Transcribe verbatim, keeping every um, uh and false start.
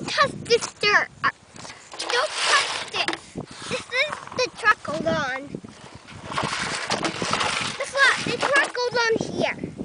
touch this dirt. Don't touch this. This is the truck goes on. This lot, the truck goes on here.